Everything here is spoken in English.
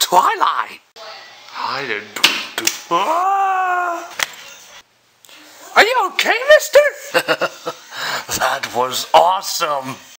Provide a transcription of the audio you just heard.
Twilight. I didn't do it. Ah! Are you okay, mister? That was awesome.